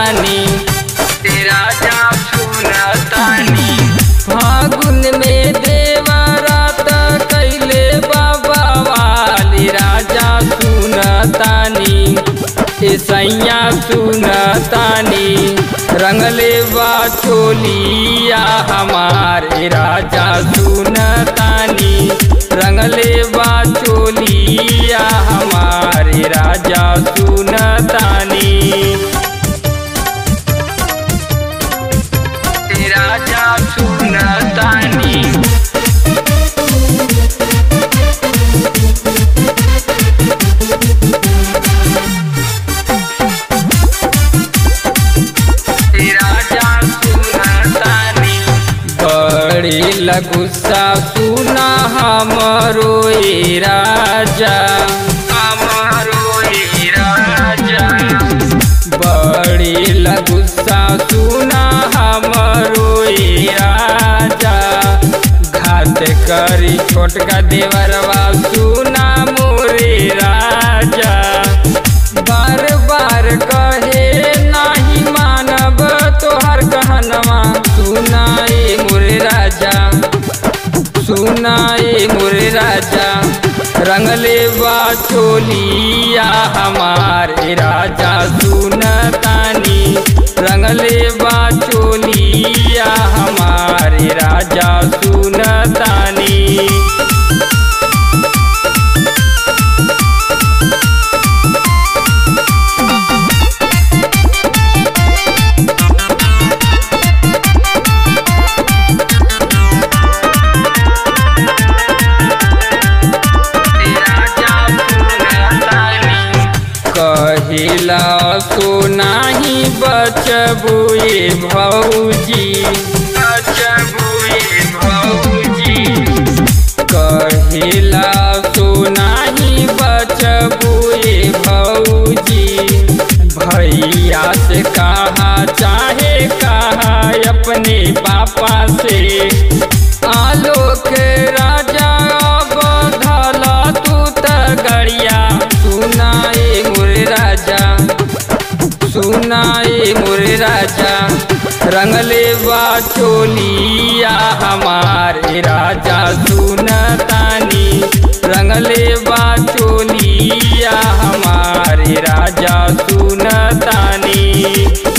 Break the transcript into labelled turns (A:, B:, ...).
A: सुनतानी राजा सुनतानी। फागुन में देवरात कैले बाबा वाली राजा सुनतानी सैया सुनतानी। रंगले बा चोलिया हमारे राजा सुनतानी रंगले बा चोलिया हमारे राजा सुनतानी राजा सुनतानी। गुस्सा सुना हमरो राजा हमरो राजा बड़ी गुस्सा सुना हमरो राजा। घात करी छोटका देवरवा सुना मोरे राजा। बार बार कहे नहीं मानब तोहर कहनवा सुनाए मोरे राजा सुनाए मोरे राजा। रंगले बा चोलिया हमारे राजा सुनतानी रंगले बा चोलिया हमारे राजा सुनतानी। कहिला सुनाही बचबुए भौजी बचबुए भौजी। कहिला सुनाही बचबुए भौजी। भैया से कहा चाहे कहा अपने पापा से। आलोक राजा बधला तू तगड़िया सुनाए मोरे राजा सुनाए मोरे राजा। रंगले बा चोलिया हमारे राजा सुनतानी रंगले बा चोलिया हमारे राजा सुनतानी।